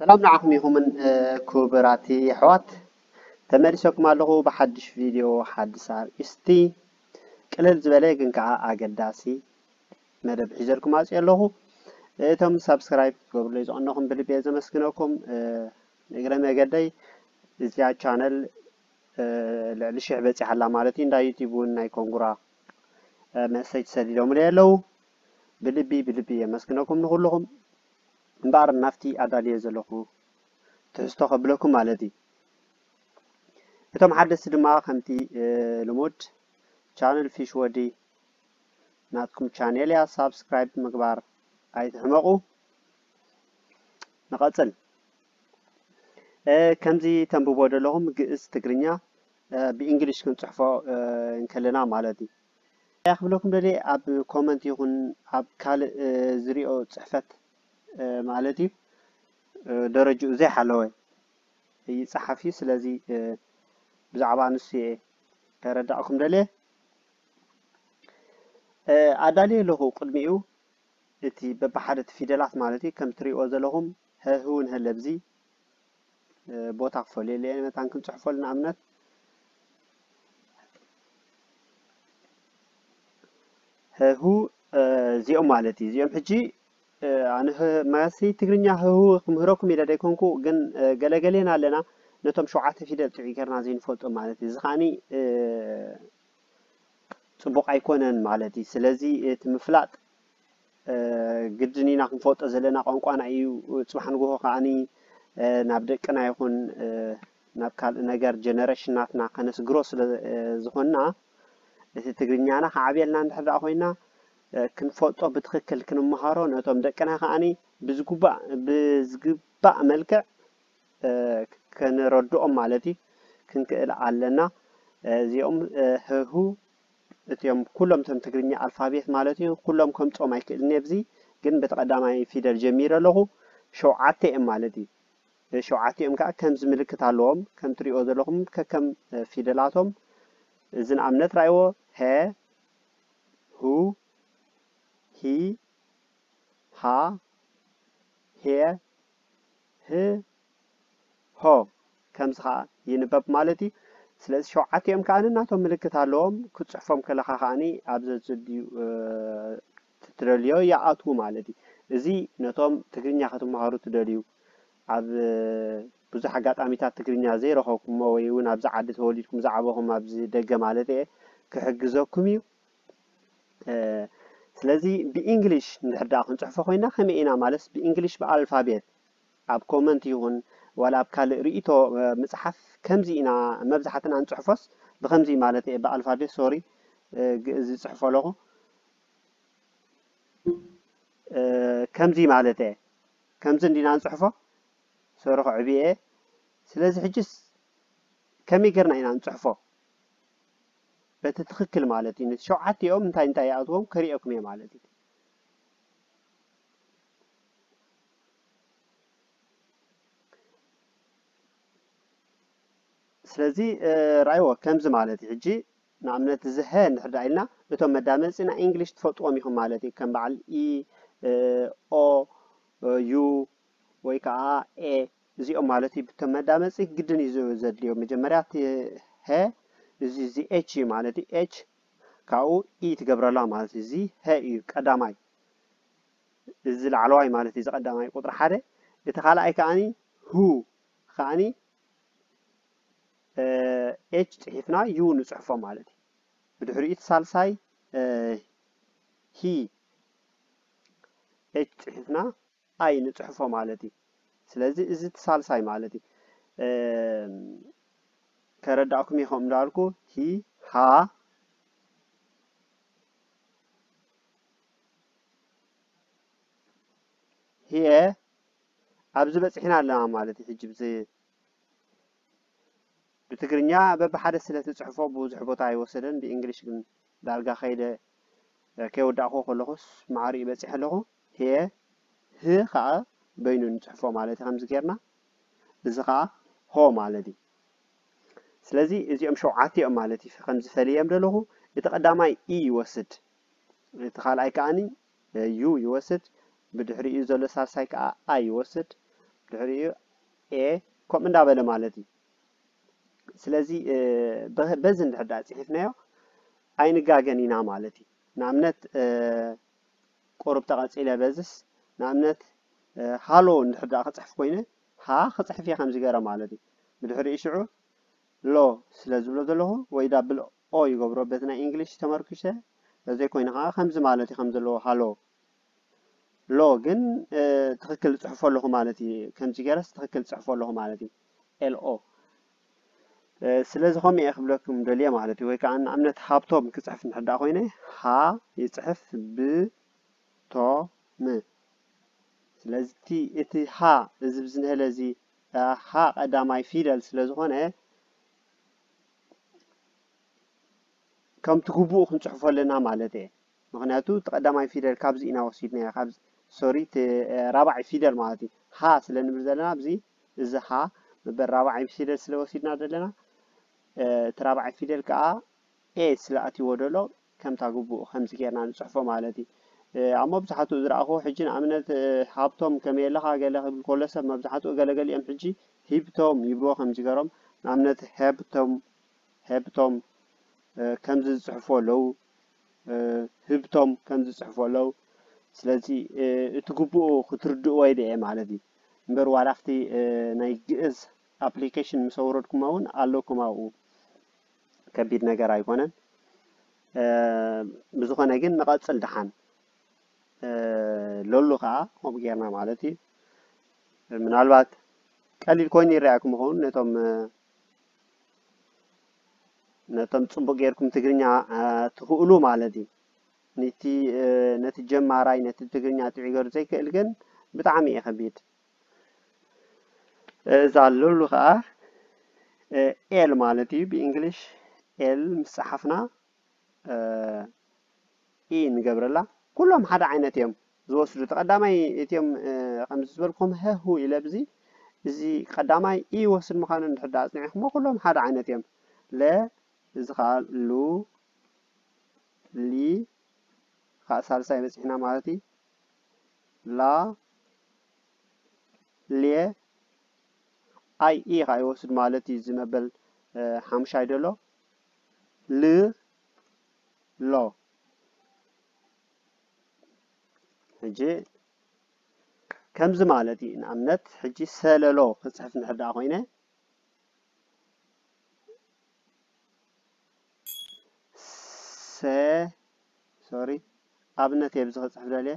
سلام عليكم يومن كوبراتي حوات تمارسكم الله بحدش فيديو حدث استي قلل زباله كنكع اگداسي مدب حجركم اسي الله تم سبسكرايب قبل يزونكم بلبي زمسكنكم نغره مگداي ازيا channel لشيع بصي حلا مالتي اندا يوتيوب ناي كونغرا مسج سديدوم ليلو بلبي يمسكنكم نخلكم مبار نفتي ادالي زلخو تستقبلكم مالتي اتم حدث دما خمتي لمود channel فيش ودي ناتكم channel يا سبسكرايب مقبار ايتحمقو نقصل كمزي تنببو دلهم قئس تقرنيا بإنجليش كنت صحفو انكلنا مالتي يخبلكم دلي اب كومنت يكون اب كال زريو صحفت مالتي درجو زي حلوه يصحفي سلازي بزعبا نسي تردعكم دلي ادالي له قدميو اتي ببحدت فيدلات مالتي كم تريو زلهم هون هلبزي بوتا فولي لي متان كنت صحفوا لنا امنت هو زيوم مالتي زيوم حجي انا ماسي تغرينيا هو مهركم يدا ديكونكو جن غلغلينا لنا نتم شوعات فيدل تعيكرنا زين فوتو مالتي زخاني صبوق ايكونن مالتي سلازي تمفلاط قدنينا كنفوتو زلنا قنقوانا ايو صبحنغو خاني نابدقنا يكون ناب كال نجار جنريشناتنا كنس جروس زخنا እቲ ትግርኛና ሓብየልና እንድሕዳ ኮይና ክንፈጦ ብትክክል ክንመሃሮ ነቶም ደቀና ከኣኒ ብዝግባእ መልክዕ ከንረድኦም ማለት ክንክእል ኣለና እዚኦም ህሁ እቲዮም ኩሎም ቶም ትግርኛ አልፋቤት ማለት እዩ ኩሎም ከምጾም አይክእልኒ ብዚ ግን በተቀዳማይ ፊደል ጀሚረ ኣለኹ ሸውዓተ እም ማለት እዩ ሸውዓተ እም ከዓ ከምዝ ምልክት ኣለዎም ከም ትሪኦ ዘለኹም ከከም ፊደላቶም إذن أمنت رأيو ها هو هي ها هي ه هو كم سخا ينبب مالتي سلاز شوعات يوم كأننا ناتو ملكت هالوم كنت صحفهم كلاخا خاني عبزت زديو تترليو يعاتو مالتي إذي ناتوم تقرين ياختو مهارو تدريو عب بزح حاجات أميتات تقرينيا زي رخوكم ويون أبز عدد هوليدكم زعبهم أبز دقة مالتي كحجزوكم يو سلازي بإنجليش نحد أخون صحفة خوينا خمينا مالس بإنجليش بالألفابيت أب كومنت يهون ولا بكال رئيتو مصحف كمزينا مبزحتنا عن صحفص بخمزي مالتي بالألفابيت سوري زي صحفة له كمزي مالتي كمزن دينا عن صحفة سورخ عبيه سلازي حجس كم يقرنا إنا نصحفه بتتخكل مالتي شوعات يوم انتا يعطوهم كريئكم يا مالتي سلازي رأيوه كمز مالتي حجي نعملت زهان نحرد عيلنا بتوم مدامسنا انجليش تفوتوهم يهم مالتي كم بعل اي او يو ويكا اي زيهم مالتي بتمدامسي جدا يزو زدليو مجمرات ها زي اتش مالتي اتش كاو اي تقبرلا مالتي زي ها اي قداماي زي العلواي مالتي زي قداماي قطر حدا يتخالعي كاني هو خاني اتش تحفنا يو نصحفه مالتي بدحريت سالساي هي اتش تحفنا اي نصحفه مالتي سلازي إذا تسالساي مالتي كرداكم يخوم داركو هي ها هي أبز بصحنا لنا مالتي حجب زي بتقرنيا ببحدث سلة تصحفو بوزح بوتا يوصلن بإنجليش كن دارقا خيلة كيوداكو خلقوس معاري بصح لغو هي هي خاء بينو نصحفو مالتي خمس كيرنا إذا خاء هو مالتي سلازي إذا شوعاتي مالتي في خمس فليام دلوه يتقدماي إي يوسد يتخالعي كأني يو يوسد بدحري إذا لسالساي كأ أي يوسد ድሕሪኡ ኤ ከምኡ እንዳበለ ማለት እዩ ስለዚ በዚ እንድሕዳ ፅሒፍናዮ ኣይንጋገን ኢና ማለት እዩ ንኣብነት ቁሩብ ተቐፂለ በዝስ ንኣብነት ሃሎ እንድሕዳ ክፅሕፍ ኮይነ ሃ ክፅሕፍ እየ ከምዚ ገይረ ማለት እዩ ብድሕሪኡ ሽዑ ሎ ስለ ዝብሎ ዘለኹ ወይ ዳብል ኦ ይገብሮ በቲ ናይ እንግሊሽ ተመርኩሸ በዘይ ኮይኑ ከዓ ከምዚ ማለት እዩ ከም ዘለዎ ሃሎ ሎ ግን ትክክል ፅሕፎ ኣለኹ ማለት እዩ ከምዚ ገይረስ ትክክል ፅሕፎ ኣለኹ ማለት እዩ ኤልኦ ስለዚ ከምኡ እየ ክብለኩም ደልየ ማለት እዩ ወይ ከዓ ንኣብነት ሃብቶም ክፅሕፍ እንድሕዳ ኮይነ ሃ ይፅሕፍ ብቶም ስለዚ እቲ ሃ እዚ ብዝንህለ እዚ ሃ ቀዳማይ ፊደል ስለ ዝኾነ ከምቲ ግቡኡ ክንፅሕፎ ኣለና ማለት እየ ምክንያቱ እቲ ቀዳማይ ፊደል ካብዚ ኢና ወሲድና ካብዚ ሶሪ እቲ ራብዓይ ፊደል ማለት እዩ ሃ ስለ ንብል ዘለና ኣብዚ እዚ ሃ መበል ራብዓይ ፊደል ስለ ወሲድና ዘለና እቲ ራብዓይ ፊደል ከዓ ኤ ስለ ኣትይዎ ደሎ ከምታ ግቡኡ ከምዚ ጌርና ንፅሕፎ ማለት እዩ ኣብ መብዛሕትኡ ዝረኣኽቦ ሕጂ ንኣብነት ሃብቶም ከመይ ኣለኻ ገለ ክብል ከሎ ሰብ መብዛሕትኡ ገለገሊኦም ሕጂ ሂብቶም ይብልዎ ከምዚ ገይሮም ንኣብነት ሄብቶም ከምዚ ዝፅሕፉ ኣለው ህብቶም ከምዚ ዝፅሕፉ ኣለው ስለዚ እቲ ግቡኡ ክትርድእዎ ይድአ ማለት እዩ እምበር ዋላ ኣብቲ ናይ ግእዝ ኣፕሊኬሽን ምስ ኣውረድኩም እውን ኣለኩም ኣብኡ ከቢድ ነገር ኣይኮነን ብዝኾነ ግን ንቐፅል ድሓን ለሉ ከዓ ከምኡ ጌርና ማለት እዩ ምናልባት ቀሊል ኮይኑ ይረኣየኩም ይኸውን ነቶም ፅቡቅ ጌርኩም ትግርኛ ትኽእሉ ማለት እዩ ነቲ ጀማራይ ነቲ ትግርኛ ጥዑይ ገይሩ ዘይክእል ግን ብጣዕሚ እየ ከቢድ እዛ ለሉ ከዓ ኤል ማለት እዩ ብእንግሊሽ ኤል ምስ ፀሓፍና ኢ ንገብረላ ኩሎም ሓደ ዓይነት እዮም ዝወስዱ ተቀዳማይ እትዮም ከምዚ ዝበልኩም ህሁ ኢለ ብዚ እዚ ቀዳማይ ኢ ወስድ ምዃኑ እንድሕዳ ኣፅኒዕኹሞ ኩሎም ሓደ ዓይነት እዮም ለ እዚ ከዓ ሉ ሊ ከዓ ሳልሳይ በፂሕና ማለት እዩ ላ ሌ ኣይ ኢ ከዓ ይወስድ ማለት እዩ ዝመበል ሓሙሻይ ደሎ ል ሎ ሕጂ ከምዚ ማለት እዩ ንኣብነት ሕጂ ሰለሎ ክፅሕፍ እንድሕዳ ኮይነ ሶሪ ኣብነት እየ ብዚ ክፅሕፍ ደልየ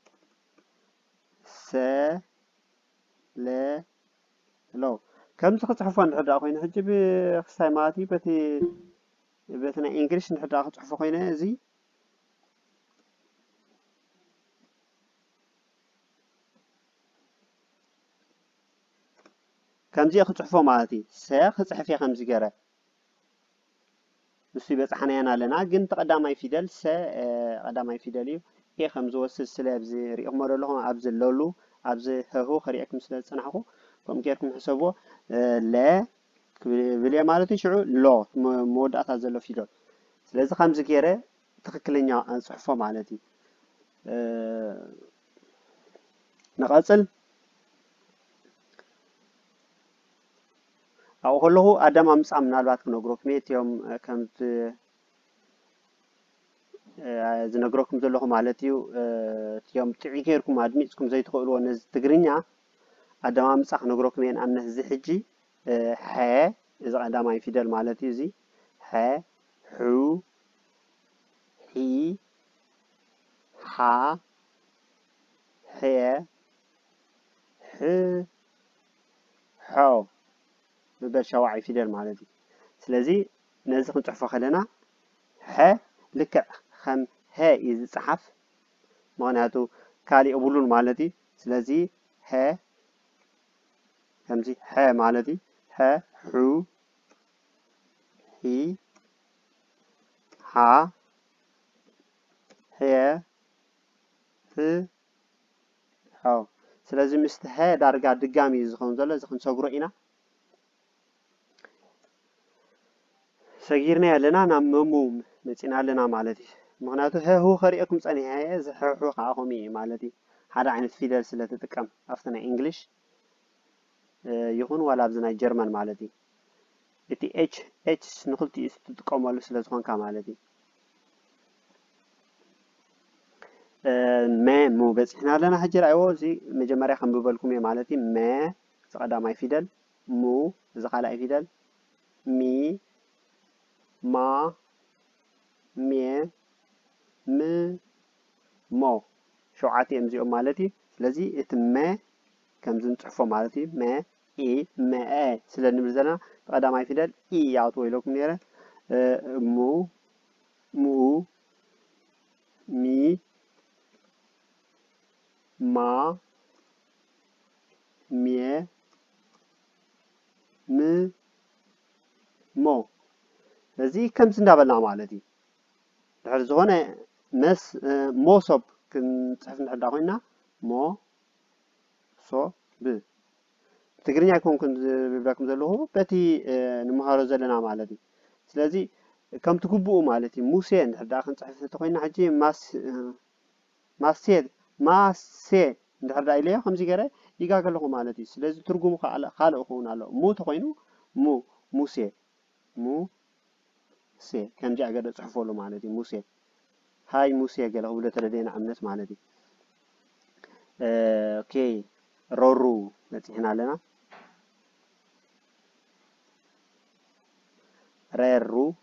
ለ ሎ ከምዚ ክፅሕፎ እንድሕዳ ኮይነ ሕጂ ብክስታይ ማለት እዩ በቲ ናይ እንግሊሽ እንድሕዳ ክፅሕፎ ኮይነ እዚ ከምዚ ክፅሕፎ ማለት እዩ ሰ ክፅሕፍ እየ ከምዚ ገይረ ንሱ ይበፅሓናየና ኣለና ግን ተቀዳማይ ፊደል ሰ ቀዳማይ ፊደል እዩ ኤ ከም ዝወስድ ስለ ኣብዚ ሪኢኹሞ ዘለኹም ኣብዚ ለሉ ኣብዚ ህሁ ከሪአኩም ስለ ዝፀናሕኩ ከምኡ ጌርኩም ሕሰብዎ ለ ክብል ማለት እዩ ሽዑ ሎ መወዳእታ ዘሎ ፊደል ስለዚ ከምዚ ገይረ ትክክለኛ ኣንፅሕፎ ማለት እዩ ንቐፅል ኣብኡ ከለኹ ኣደማምፃ ምናልባት ክነግረኩም እየ እትዮም ከምቲ ዝነግረኩም ዘለኹ ማለት እዩ እትዮም ጥዑይ ጌርኩም ኣድሚፅኩም ዘይትኽእልዎ ነዚ ትግርኛ ኣደማምፃ ክነግረኩም እየ ንኣብነት እዚ ሕጂ ሐ እዚ ቀዳማይ ፊደል ማለት እዩ እዚ ሐ ሑ ሒ ሓ ሕየ ሕ ሖ መበል ሸውዓይ ፊደል ማለት እዩ ስለዚ ነዚ ክንፅሕፎ ከለና ሐ ልክዕ ከም ሀ እዩ ዝፀሓፍ ምክንያቱ ካሊእ ብሉን ማለት እዩ ስለዚ ሀ ከምዚ ሐ ማለት እዩ ሐ ሑ ሒ ሓ ሕየ ህ ሖ ስለዚ ምስቲ ሀ ዳርጋ ድጋሚ እዩ ዝኸውን ዘሎ እዚ ክንሰግሮ ኢና ሰጊርና ኣለና ናብ መሙ መፂና ኣለና ማለት እዩ ምክንያቱ ህሁ ከሪአኩም ፀኒሐ እዚ ሕሑ ከዓ ከምኡ እዩ ማለት እዩ ሓደ ዓይነት ፊደል ስለ ትጥቀም ኣብቲ ናይ እንግሊሽ يخون ولا بزناي جرمن مالتي اتي اتش نخلتي تتقوموا سلازخون كمالتي ما مو بس احنا لنا حجر ايوه زي مجمريا خنببلكم يا مالتي ما قداماي فيدل مو زخالاي فيدل مي ما مي م مو شوعاتي امزيو مالتي لذي اتما كم زنصحفو مالتي ما اي ما ا سلنبزنا قداماي فيدل اي ياوتو يلوكم نيره مو مو مي ما مي م مو لذي كم زندابلنا مالتي دحر زغونه مس موصب كنصحف نحدا خوينا مو صو ب تግርኛ يكون كنت ببلاكم زلهو بتي نمهارو زلنا مالتي ስለዚህ كم تكبو مالتي موسى نحدا كنصحف تخوينا حجي ماسيد ماسي نحدا إليه خمسي غيره يغاغلو مالتي ስለዚህ ትርጉሙ خالق يكون አለው مو تخوينو مو موسى مو سي كم جاء قد صحفوا له مالتي موسى هاي موسى قال هو لتردين عمنت مالتي اوكي رورو نتحنا لنا ريرو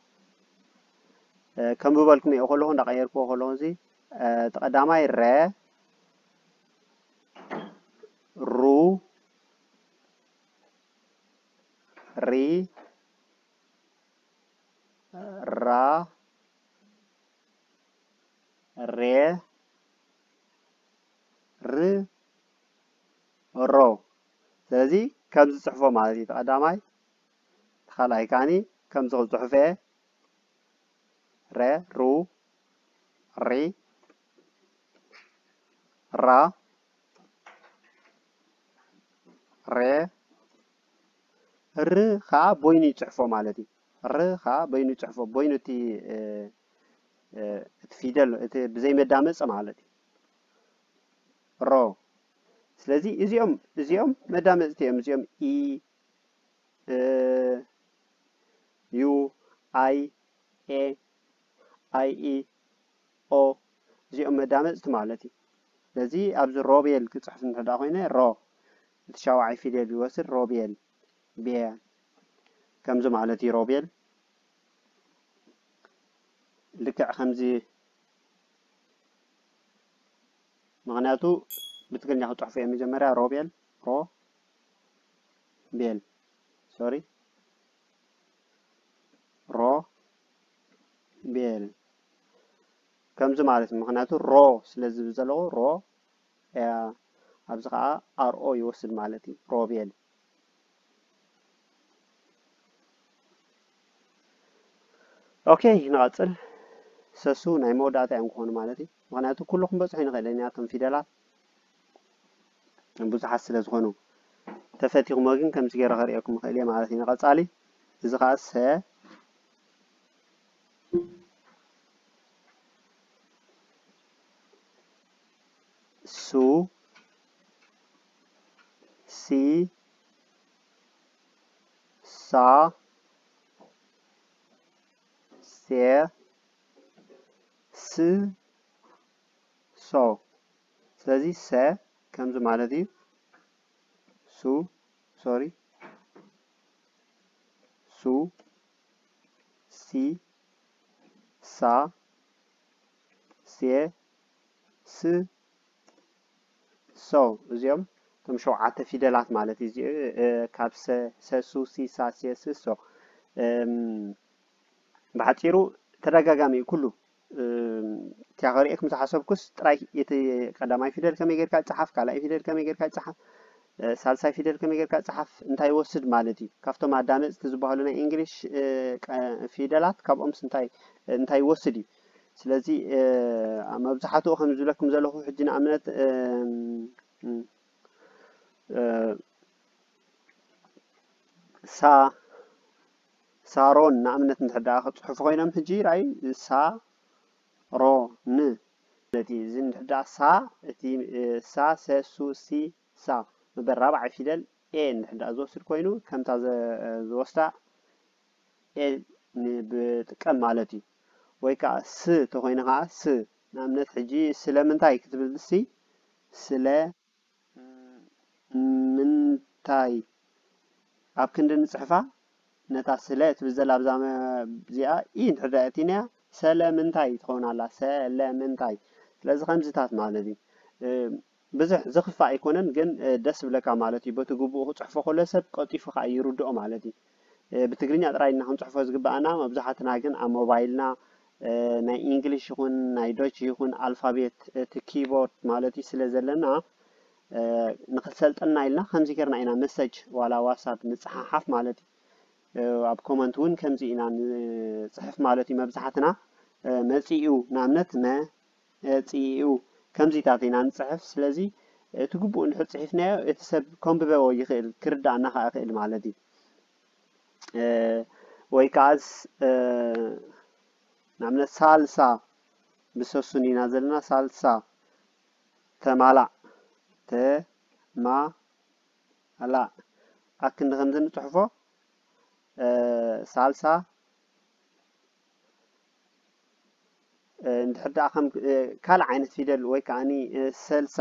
كم ببالكم يقولون نغيركم يقولون زي تقداماي ر رو ري را ري ر رو ስለዚህ كم صحفوا مالتي تقداماي خلاي كاني كم صحفه ر رو ري را ر ر خا بويني صحفوا مالتي ر خا بويني صحفوا بوينتي فيدل بزي مدامص مالتي رو ስለዚህ እዚኦም መዳመጽቲ እዮም እዚኦም ኢ ዩ አይ ኤ አይ ኢ ኦ እዚኦም መዳመጽቲ ማለት እዩ ስለዚህ ኣብዚ ሮቤል ክጽሕፍ እንተዳ ኮይነ ሮ ተሻዋዓይ ፊደል ይወስድ ሮቤል ቤ ከምዚ ማለት እዩ ሮቤል ልክዕ ከምዚ ምክንያቱ بتقولني هتروح في مجمرة روبيل رو بيل سوري رو بيل كم زمالت مخناتو رو سلازم بزلو رو ابزقا ار او يوصل مالتي روبيل اوكي نقصل سسو ناي مودات ينكون مالتي مخناتو كلكم بصحين غلنياتهم فيدلات ብዙሓት ስለ ዝኾኑ ተፈቲኹም ግን ከምዚ ገይረ ከሪአኩም ክእል እየ ማለት እዩ ንቐጻሊ እዚ ከዓ ሰ ሱ ሲ ሳ ሴ ስ ሶ ስለዚህ ሰ كم زمالتي سو سوري سو سي سا سي س سو زيوم تم شوعات فيدلات مالتي زي كاب س سو سي سا سي س سو بحطيرو ترغاغامي كله تياغريك متحسبكس طراي يت قداماي فيدل كم يغير كا صحف كالاي فيدل كم يغير كا صحف سالساي فيدل كم يغير كا صحف انتاي وسد مالتي كافتو مادامص تزبهلنا انجليش فيدلات كابهم انتاي وسدي ስለዚህ መብዛሕቱ ከም ዝብለኩም ዘለኹ ሕጂ ንኣብነት ሳ ሳሮን ንኣብነት እንተዳ ክጽሕፉ ኮይኖም ሕጂ ራይ ሳ ሮ ን التي زين حدا سا تي سا سو سي سا مبرابع فيدل ኤ ንድሕር ዝወስድ ኮይኑ ከምታ ዝወስዳ ኤ ብጥቀም ማለት እዩ ወይ ከዓ ስ ተኮይነ ከዓ ስ ንኣብነት ሕጂ ስለምንታይ ክትብል ሲ ስለ ምንታይ ኣብ ክንዲ ንፅሕፋ ነታ ስለ ትብል ዘላ ኣብዛ እዚኣ ኢ እንድሕር ኣእቲናያ ሰለምንታይ ትኸውን ኣላ ሰለምንታይ ስለዚ ከምዚታት ማለት እዩ ብዙሕ ዝኽፋእ ኣይኮነን ግን ደስ ብለካ ማለት እዩ በቲ ግቡኡ ክፅሕፎ ከሎ ሰብ ቀጢፉ ከዓ ይርድኦ ማለት እዩ ብትግርኛ ጥራይ ኢና ክንፅሕፎ ዝግባአና መብዛሕትና ግን ኣብ ሞባይልና ናይ እንግሊሽ ይኹን ናይ ዶች ይኹን ኣልፋቤት እቲ ኪቦርድ ማለት እዩ ስለ ዘለና ንክሰልጠና ኢልና ከምዚ ጌርና ኢና መሰጅ ዋላ ዋትስኣፕ ንፅሓሓፍ ማለት እዩ ኣብ ኮመንት እውን ከምዚ ኢና ንፅሕፍ ማለት እዩ መብዛሕትና መፂኡ ንኣብነት መፂኡ ከምዚታት ኢና ንፅሕፍ ስለዚ እቲ ግቡእ እንድሕር ፅሒፍናዮ እቲ ሰብ ከንብበዎ ይኽእል ክርዳእና ከዓ ይኽእል ማለት እዩ ወይ ከዓስ ንኣብነት ሳልሳ ብሰሱን ኢና ዘለና ሳልሳ ተማላእ ተማላእ ኣብ ክንዲ ከምዚ ንፅሕፎ ሳልሳ እንድሕር ደኣ ከም ካልእ ዓይነት ፊደል ወይ ከዓኒ ሰልሳ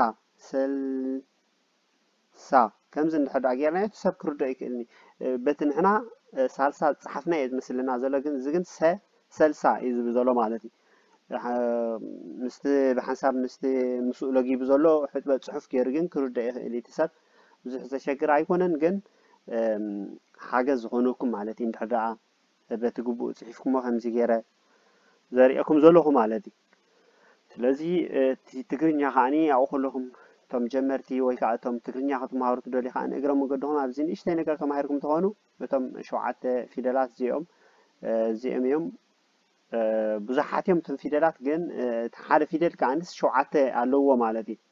ሰልሳ ከምዚ እንድሕር ደኣ ጌርናዮ እቲ ሰብ ክርድኦ ይክእልኒ በቲ ንሕና ሳልሳ ፀሓፍና እየ ዝመስለና ዘሎ ግን እዚ ግን ሰልሳ እዩ ዝብል ዘሎ ማለት እዩ ምስቲ ብሓንሳብ ምስቲ ምስኡ ለጊቡ ዘሎ ሕፅበት ፅሑፍ ገይሩ ግን ክርድኦ ይኽእል እቲ ሰብ ብዙሕ ዘሸግር ኣይኮነን ግን ሓገዝ ዝኾነኩም ማለት እዩ እንድሕር ደኣ በቲ ግቡእ ፅሒፍኩሞ ከምዚ ገይረ ዘሪአኩም ዘለኹ ማለት እዩ ስለዚ እቲ ትግርኛ ከዓኒ ኣብኡ ከለኹም እቶም ጀመርቲ ወይ ከዓ እቶም ትግርኛ ክትመሃሩ ትደልዩ ከዓ ንእግረ መንገድኹም ኣብዚ ንእሽተይ ነገር ተማሂርኩም ትኾኑ እቶም 7 ፊደላት እዚኦም እዮም ብዙሓት እዮም እቶም ፊደላት ግን እቲ ሓደ ፊደል ከዓኒስ 7 ኣለዎ ማለት እዩ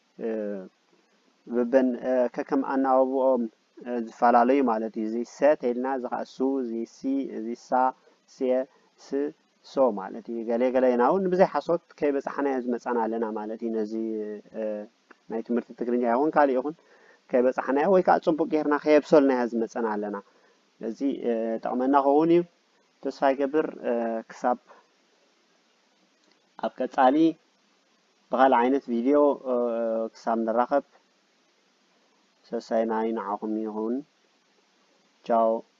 በበን ከከም ኣናባብኦም ዝፈላለዩ ማለት እዩ እዚ ሰ ተይልና እዚ ከዓ ሱ እዚ ሲ እዚ ሳ ስየ ስ ሶ ማለት እዩ ገለ ኢና እውን ብዘይ ሓሶት ከይበፃሕናዮ ዝመፃና ኣለና ማለት እዩ ነዚ ናይ ትምህርቲ ትግርኛ ይኹን ካልእ ይኹን ከይበፃሕናዮ ወይ ከዓ ፅቡቅ ጌርና ከየብሰልናዮ ዝመፀና ኣለና ስለዚ ጠቕመና ክኸውን እዩ ተስፋ ይገብር ክሳብ ኣብ ቀፃሊ ብካልእ ዓይነት ቪድዮ ክሳብ ንራኸብ ሰሳይ ናይ ንዓኹም ይኹን ቻው